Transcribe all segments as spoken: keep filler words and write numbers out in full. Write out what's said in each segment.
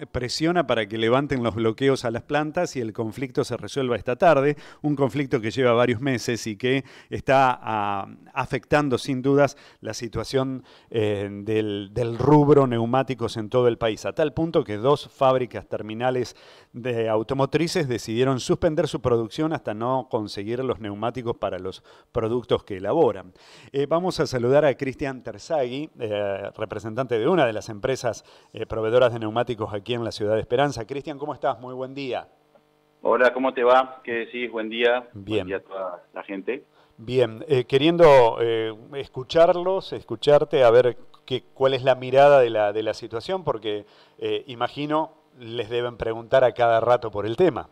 presiona para que levanten los bloqueos a las plantas y el conflicto se resuelva esta tarde, un conflicto que lleva varios meses y que está a, afectando sin dudas la situación eh, del, del rubro neumáticos en todo el país, a tal punto que dos fábricas terminales de automotrices decidieron suspender su producción hasta no conseguir los neumáticos para los productos que elaboran. Eh, vamos a saludar a Cristian Terzaghi, eh, representante de una de las empresas eh, proveedoras de neumáticos aquí en la ciudad de Esperanza. Cristian, ¿cómo estás? Muy buen día. Hola, ¿cómo te va? ¿Qué decís? Buen día. Bien. Buen día a toda la gente. Bien, eh, queriendo eh, escucharlos, escucharte, a ver qué, cuál es la mirada de la, de la situación, porque eh, imagino les deben preguntar a cada rato por el tema.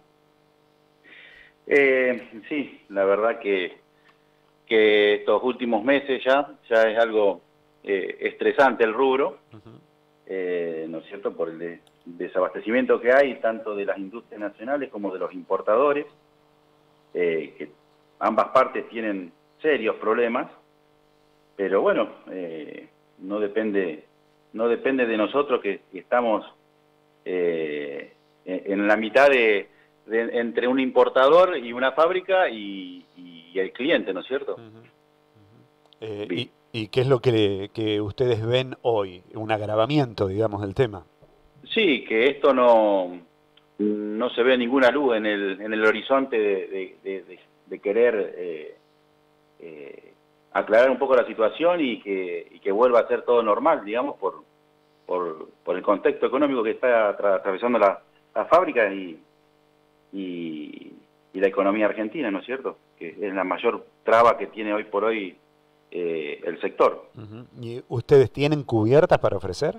Eh, sí, la verdad que, que estos últimos meses ya, ya es algo eh, estresante el rubro, uh-huh. eh, ¿no es cierto?, por el de, desabastecimiento que hay, tanto de las industrias nacionales como de los importadores, eh, que ambas partes tienen serios problemas, pero bueno, eh, no depende, no depende de nosotros que, que estamos eh, en la mitad de, de entre un importador y una fábrica y, y el cliente, ¿no es cierto? Uh-huh. Uh-huh. Eh, y, ¿Y qué es lo que, que ustedes ven hoy? Un agravamiento, digamos, del tema. Sí, que esto no, no se ve ninguna luz en el, en el horizonte de, de, de, de, de querer eh, eh, aclarar un poco la situación y que, y que vuelva a ser todo normal, digamos, por, por, por el contexto económico que está atra atravesando la, la fábrica y, y, y la economía argentina, ¿no es cierto? Que es la mayor traba que tiene hoy por hoy eh, el sector. Uh-huh. ¿Y ustedes tienen cubiertas para ofrecer?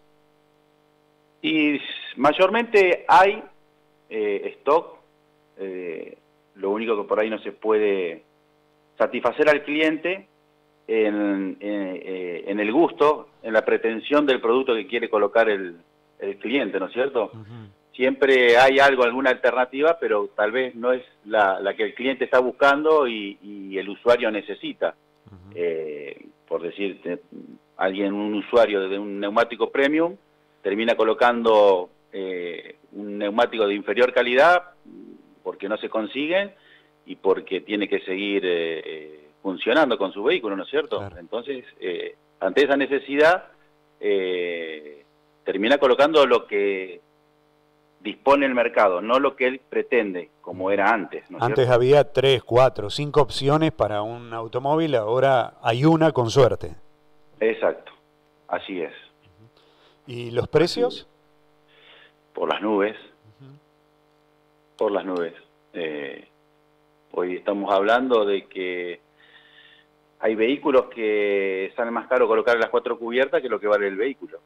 Y mayormente hay eh, stock, eh, lo único que por ahí no se puede satisfacer al cliente en, en, eh, en el gusto, en la pretensión del producto que quiere colocar el, el cliente, ¿no es cierto? Uh-huh. Siempre hay algo, alguna alternativa, pero tal vez no es la, la que el cliente está buscando y, y el usuario necesita. Uh-huh. eh, por decirte, alguien, un usuario de un neumático premium, termina colocando eh, un neumático de inferior calidad porque no se consigue y porque tiene que seguir eh, funcionando con su vehículo, ¿no es cierto? Claro. Entonces, eh, ante esa necesidad, eh, termina colocando lo que dispone el mercado, no lo que él pretende, como era antes, ¿no es Antes cierto? había tres, cuatro, cinco opciones para un automóvil, ahora hay una con suerte. Exacto, así es. ¿Y los precios? Por las nubes, uh-huh. por las nubes. Eh, hoy estamos hablando de que hay vehículos que salen más caro colocar las cuatro cubiertas que lo que vale el vehículo.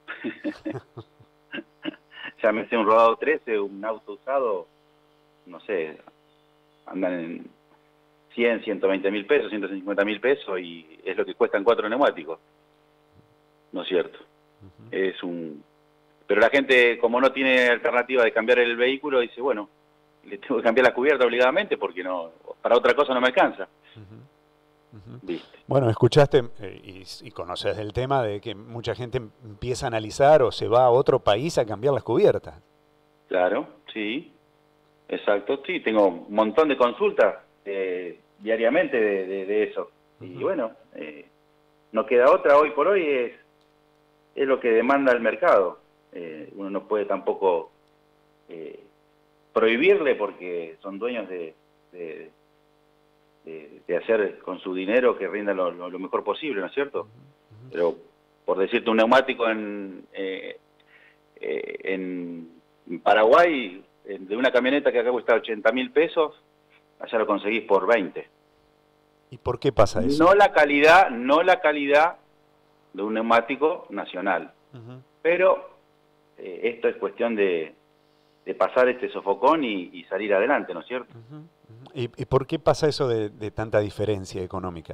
Llámese un Rodado trece, un auto usado, no sé, andan en cien, ciento veinte mil pesos, ciento cincuenta mil pesos y es lo que cuestan cuatro neumáticos. ¿No es cierto? Uh-huh. Es un... Pero la gente, como no tiene alternativa de cambiar el vehículo, dice, bueno, le tengo que cambiar la cubierta obligadamente porque no, para otra cosa no me alcanza. Uh-huh. Uh-huh. ¿Viste? Bueno, escuchaste eh, y, y conoces el tema de que mucha gente empieza a analizar o se va a otro país a cambiar las cubiertas. Claro, sí, exacto, sí, tengo un montón de consultas eh, diariamente de, de, de eso. Uh-huh. Y bueno, eh, no queda otra hoy por hoy, es, es lo que demanda el mercado. Eh, uno no puede tampoco eh, prohibirle porque son dueños de, de, de, de hacer con su dinero que rinda lo, lo, lo mejor posible, ¿no es cierto? Uh-huh. Pero por decirte, un neumático en, eh, eh, en Paraguay, de una camioneta que acá cuesta ochenta mil pesos, allá lo conseguís por veinte. ¿Y por qué pasa eso? No la calidad, no la calidad de un neumático nacional, uh-huh. pero eh, esto es cuestión de, de pasar este sofocón y, y salir adelante, ¿no es cierto? Uh-huh. Uh-huh. ¿Y, ¿Y por qué pasa eso de, de tanta diferencia económica?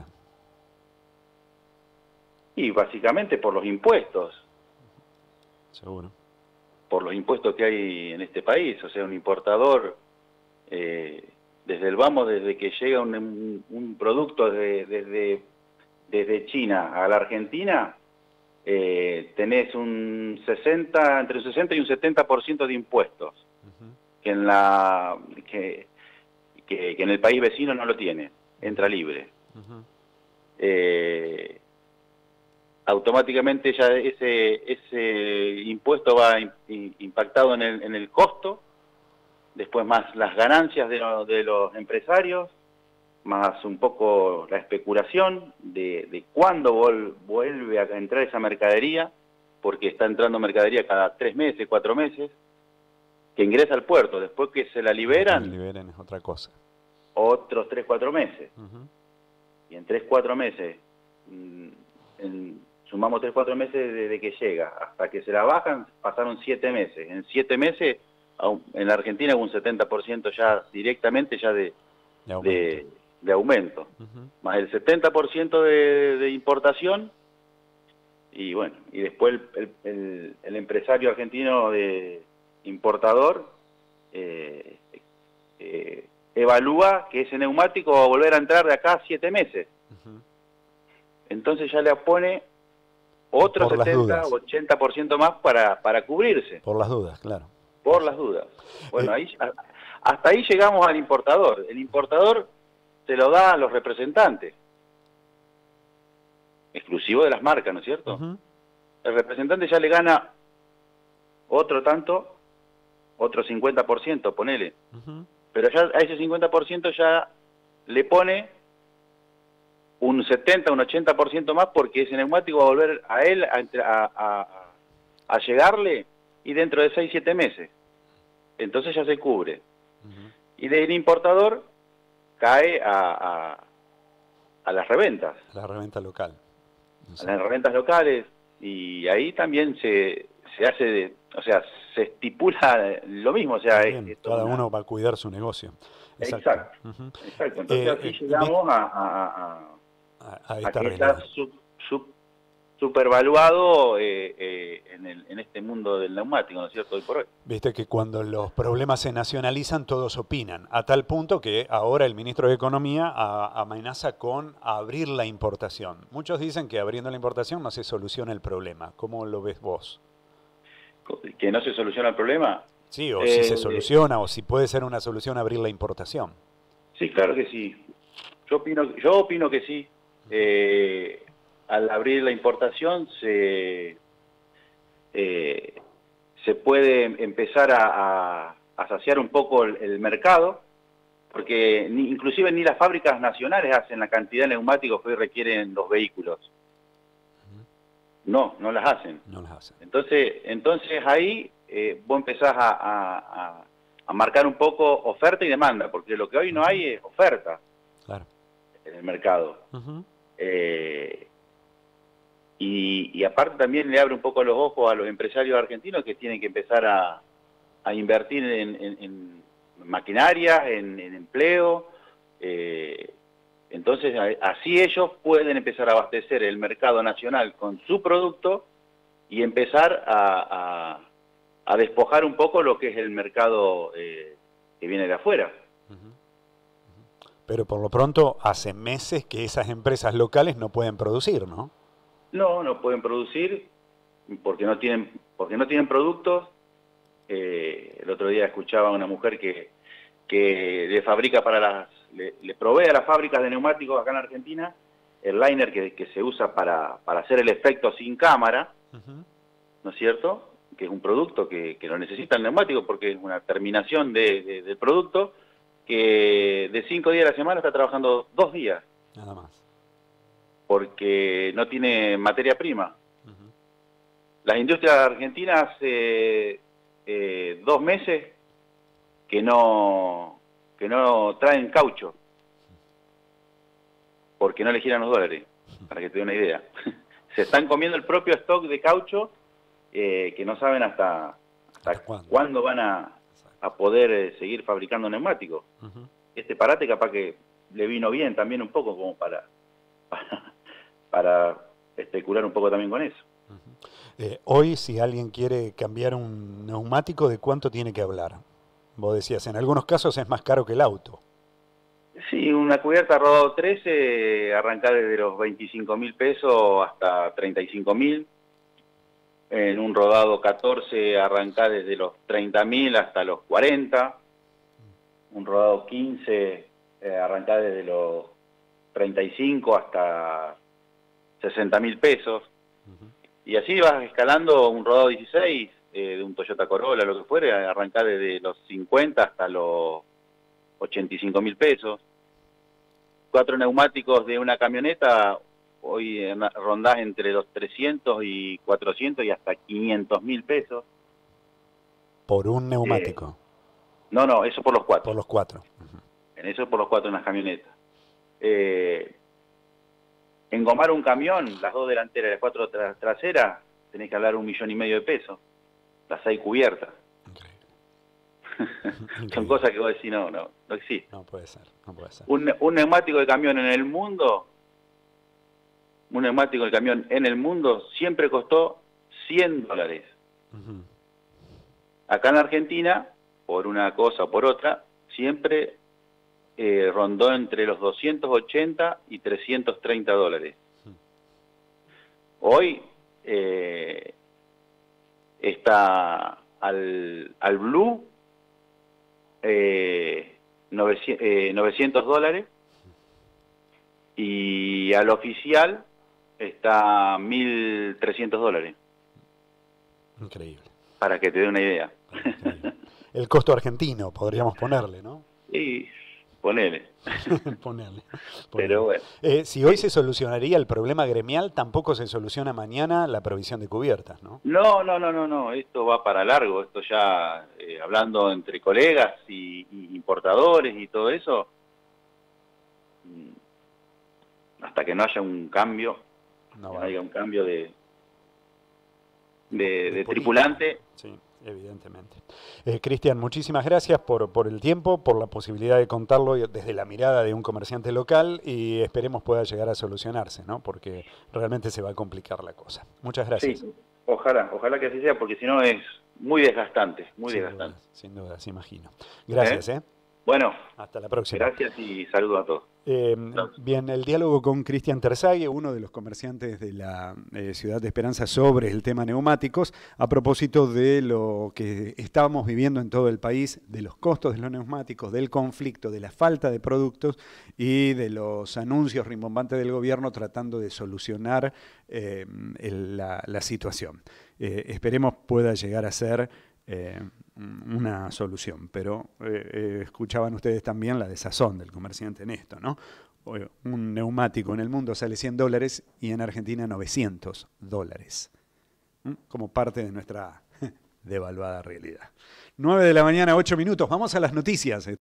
Y básicamente por los impuestos. Seguro. Por los impuestos que hay en este país, o sea, un importador, eh, desde el vamos, desde que llega un, un, un producto de, desde, desde China a la Argentina, eh, tenés un sesenta, entre un sesenta y un setenta por ciento de impuestos, uh-huh. que, en la, que, que, que en el país vecino no lo tiene, entra libre. Uh-huh. eh, automáticamente ya ese, ese impuesto va in, in, impactado en el, en el costo, después más las ganancias de, lo, de los empresarios, más un poco la especulación de, de cuándo vol, vuelve a entrar esa mercadería, porque está entrando mercadería cada tres meses, cuatro meses, que ingresa al puerto, después que se la liberan, que liberen es otra cosa. Otros tres, cuatro meses. Uh-huh. Y en tres, cuatro meses, en, sumamos tres, cuatro meses desde que llega, hasta que se la bajan, pasaron siete meses. En siete meses, en la Argentina hubo un setenta por ciento ya directamente ya de, de aumento, de, de aumento. Uh-huh. Más el setenta por ciento de, de importación, y bueno, y después el, el, el, el empresario argentino de importador eh, eh, evalúa que ese neumático va a volver a entrar de acá a siete meses. Uh-huh. Entonces ya le pone otro por setenta, ochenta por ciento más para, para cubrirse. Por las dudas, claro. Por las dudas. Bueno, ahí, hasta ahí llegamos al importador. El importador se lo da a los representantes, exclusivo de las marcas, ¿no es cierto? Uh-huh. El representante ya le gana otro tanto, otro cincuenta por ciento, ponele. Uh-huh. Pero ya a ese cincuenta por ciento ya le pone un setenta, un ochenta por ciento más, porque ese neumático va a volver a él a, a, a, a llegarle y dentro de seis, siete meses. Entonces ya se cubre. Uh-huh. Y del importador cae a, a, a las reventas. A la reventa local. A las reventas locales. Y ahí también se, se hace, de, o sea, se estipula lo mismo. O sea, Bien, es, cada una... uno va a cuidar su negocio. Exacto. Exacto. Uh-huh. Exacto. Entonces eh, así eh, llegamos a, a, a, a, a, esta a que está sub, sub, supervaluado eh, eh, en, el, en este mundo del neumático, ¿no es cierto? Hoy por hoy. Viste que cuando los problemas se nacionalizan, todos opinan, a tal punto que ahora el ministro de Economía a, amenaza con abrir la importación. Muchos dicen que abriendo la importación no se soluciona el problema. ¿Cómo lo ves vos? ¿Que no se soluciona el problema? Sí, o eh, si se soluciona, o si puede ser una solución abrir la importación. Sí, claro que sí. Yo opino, yo opino que sí. Eh, al abrir la importación se, eh, se puede empezar a, a, a saciar un poco el, el mercado, porque ni, inclusive ni las fábricas nacionales hacen la cantidad de neumáticos que hoy requieren los vehículos. No, no las hacen. No las hacen. Entonces, entonces ahí eh, vos empezás a, a, a, a marcar un poco oferta y demanda, porque lo que hoy no hay es oferta. Claro. En el mercado. Uh-huh. eh, y, y aparte también le abre un poco los ojos a los empresarios argentinos que tienen que empezar a, a invertir en, en, en maquinaria, en, en empleo. Eh, entonces así ellos pueden empezar a abastecer el mercado nacional con su producto y empezar a, a, a despojar un poco lo que es el mercado eh, que viene de afuera. Uh-huh. Pero por lo pronto hace meses que esas empresas locales no pueden producir, ¿no? No, no pueden producir porque no tienen, porque no tienen productos. Eh, el otro día escuchaba a una mujer que, que le fabrica para las, le, le provee a las fábricas de neumáticos acá en Argentina el liner que, que se usa para, para hacer el efecto sin cámara, uh-huh. ¿no es cierto? Que es un producto que, que lo necesita el neumático porque es una terminación de, de, del producto que de cinco días a la semana está trabajando dos días. Nada más. Porque no tiene materia prima. Uh-huh. Las industrias argentinas hace eh, dos meses que no, que no traen caucho, porque no le giran los dólares, para que te dé una idea. Se están comiendo el propio stock de caucho eh, que no saben hasta, hasta ¿Cuándo? cuándo van a, a poder eh, seguir fabricando neumáticos. Uh-huh. Este parate capaz que le vino bien también un poco como para... para para especular un poco también con eso. Uh-huh. Eh, hoy, si alguien quiere cambiar un neumático, ¿de cuánto tiene que hablar? Vos decías, en algunos casos es más caro que el auto. Sí, una cubierta rodado trece arranca desde los veinticinco mil pesos hasta treinta y cinco mil. En un rodado catorce arrancás desde los treinta mil hasta los cuarenta. Un rodado quince eh, arrancás desde los treinta y cinco hasta sesenta mil pesos. Uh-huh. Y así vas escalando. Un rodado dieciséis eh, de un Toyota Corolla, lo que fuere, arrancás desde los cincuenta hasta los ochenta y cinco mil pesos. Cuatro neumáticos de una camioneta, hoy rondás entre los trescientos y cuatrocientos y hasta quinientos mil pesos. ¿Por un neumático? Eh, no, no, eso por los cuatro. Por los cuatro. Uh-huh. En eso por los cuatro en las camionetas. Eh, engomar un camión, las dos delanteras y las cuatro tra traseras, tenés que hablar un millón y medio de pesos. Las seis cubiertas. Okay. Son cosas que vos decís, no, no, no existe. No puede ser, no puede ser. Un, un neumático de camión en el mundo, un neumático de camión en el mundo siempre costó cien dólares. Uh-huh. Acá en Argentina, por una cosa o por otra, siempre eh, rondó entre los doscientos ochenta y trescientos treinta dólares. Uh-huh. Hoy eh, está al, al Blue Eh, novecientos dólares y al oficial está mil trescientos dólares. Increíble. Para que te dé una idea. Increíble. El costo argentino, podríamos ponerle, ¿no? Sí, ponele. ponele, ponele. Pero bueno. Eh, si hoy se solucionaría el problema gremial, tampoco se soluciona mañana la provisión de cubiertas, ¿no? No, no, no, no, no. Esto va para largo. Esto ya, eh, hablando entre colegas y, y importadores y todo eso, hasta que no haya un cambio, no, que no haya un cambio de, de, de, de tripulante. Sí. Evidentemente. Eh, Cristian, muchísimas gracias por, por el tiempo, por la posibilidad de contarlo desde la mirada de un comerciante local y esperemos pueda llegar a solucionarse, ¿no? Porque realmente se va a complicar la cosa. Muchas gracias. Sí, ojalá, ojalá que así sea, porque si no es muy desgastante, muy sin desgastante. Duda, sin duda, se imagino. Gracias, ¿eh? ¿eh? Bueno, hasta la próxima. Gracias y saludos a todos. Eh, bien, el diálogo con Cristian Terzague, uno de los comerciantes de la eh, Ciudad de Esperanza, sobre el tema neumáticos, a propósito de lo que estábamos viviendo en todo el país, de los costos de los neumáticos, del conflicto, de la falta de productos y de los anuncios rimbombantes del gobierno tratando de solucionar eh, el, la, la situación. Eh, esperemos pueda llegar a ser Eh, una solución, pero eh, eh, escuchaban ustedes también la desazón del comerciante en esto, ¿no? Un neumático en el mundo sale cien dólares y en Argentina novecientos dólares, ¿Mm? como parte de nuestra devaluada realidad. nueve de la mañana, ocho minutos, vamos a las noticias.